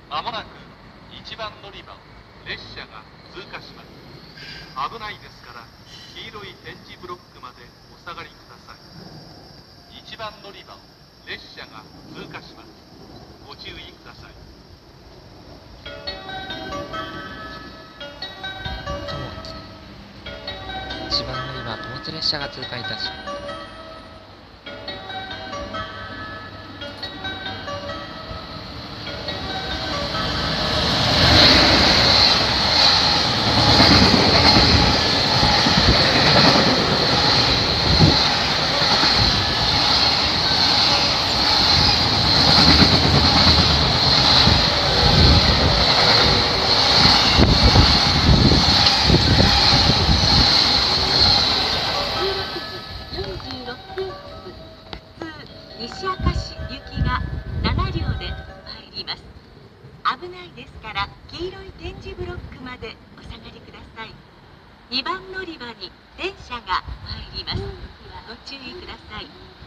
まもなく1番乗り場を列車が通過します。危ないですから黄色い点字ブロックまでお下がりください。1番乗り場を列車が通過します。ご注意ください。 1番乗り場、貨物列車が通過いたします。 西明石行きが7両で参ります。危ないですから黄色い点字ブロックまでお下がりください。2番乗り場に電車が参ります。ご注意ください。